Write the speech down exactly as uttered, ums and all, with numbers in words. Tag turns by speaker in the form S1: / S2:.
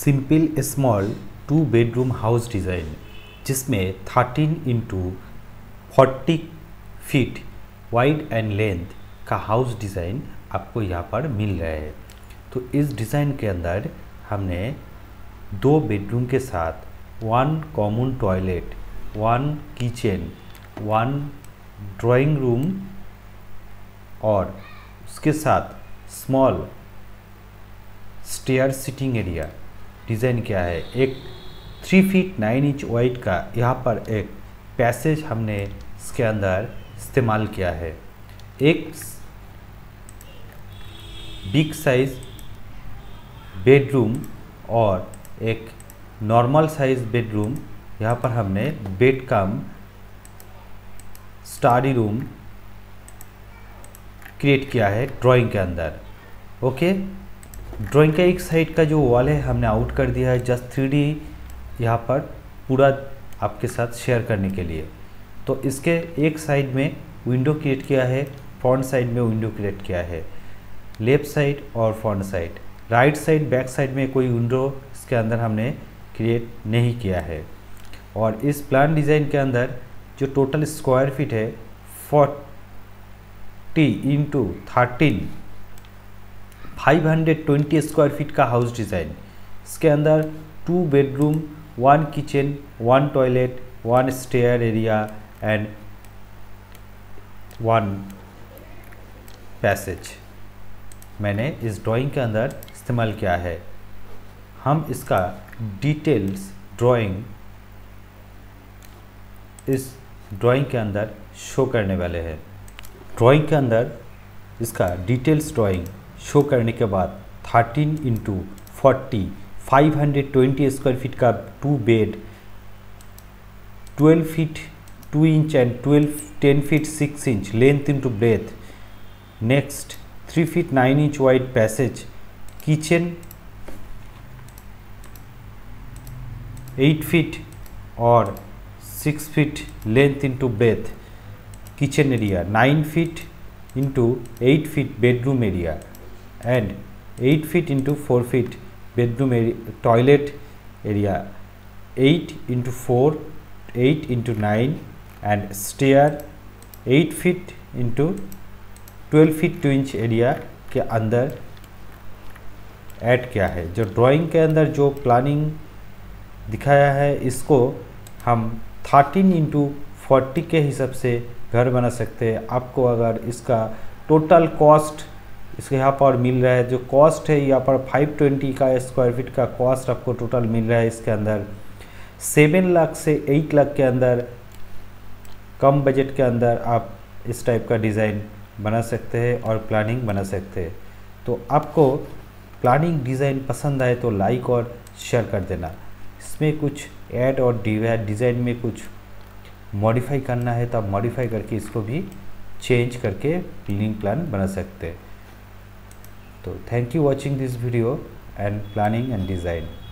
S1: Simple small two bedroom house design जिसमें thirteen into forty feet wide and length का house design आपको यहाँ पर मिल रहा है। तो इस डिज़ाइन के अंदर हमने दो बेडरूम के साथ one common toilet, one kitchen, one drawing room और उसके साथ small stair sitting area design किया है। एक three feet nine inch wide का यहाँ पर एक पैसेज हमने इसके अंदर इस्तेमाल किया है। एक बिग साइज बेडरूम और एक नॉर्मल साइज बेडरूम यहाँ पर हमने bed cum study room create किया है ड्राइंग के अंदर। ओके, ड्राइंग का एक साइड का जो वॉल है हमने आउट कर दिया है जस्ट थ्री डी यहाँ पर पूरा आपके साथ शेयर करने के लिए। तो इसके एक साइड में विंडो क्रिएट किया है, फ्रंट साइड में विंडो क्रिएट किया है, लेफ्ट साइड और front side. Right side back side में कोई विंडो इसके अंदर हमने क्रिएट नहीं किया है। और इस प्लान डिज़ाइन के अंदर जो टोटल स्क्वायर फीट है forty into thirteen five hundred twenty square feet का हाउस डिज़ाइन। इसके अंदर two bedroom, one kitchen, one toilet, one stair area and one passage मैंने इस ड्राइंग के अंदर इस्तेमाल किया है। हम इसका डिटेल्स ड्राइंग इस ड्राइंग के अंदर शो करने वाले हैं। ड्राइंग के अंदर इसका डिटेल्स ड्राइंग शो करने के बाद thirteen into forty five hundred twenty square feet का two bed, twelve feet two inch and twelve ten feet six inch length into breadth, next three feet nine inch wide passage, kitchen eight feet और six feet length into breadth kitchen area, nine feet into eight feet bedroom area and eight feet into four feet bedroom area, toilet area, eight into four, eight into nine and stair eight feet into twelve feet two inch area के अंदर add किया है। जो drawing के अंदर जो planning दिखाया है इसको हम थर्टीन इंटू फोर्टी के हिसाब से घर बना सकते हैं। आपको अगर इसका टोटल कॉस्ट इसके यहाँ पर मिल रहा है, जो कॉस्ट है यहाँ पर फाइव ट्वेंटी का स्क्वायर फीट का कॉस्ट आपको टोटल मिल रहा है। इसके अंदर सेवन लाख से एट लाख के अंदर कम बजट के अंदर आप इस टाइप का डिज़ाइन बना सकते हैं और प्लानिंग बना सकते हैं। तो आपको प्लानिंग डिज़ाइन पसंद आए तो लाइक और शेयर कर देना। इसमें कुछ ऐड और डिज़ाइन में कुछ मॉडिफाई करना है तो आप मॉडिफाई करके इसको भी चेंज करके प्लानिंग प्लान बना सकते हैं। तो thank you watching this video and planning and design.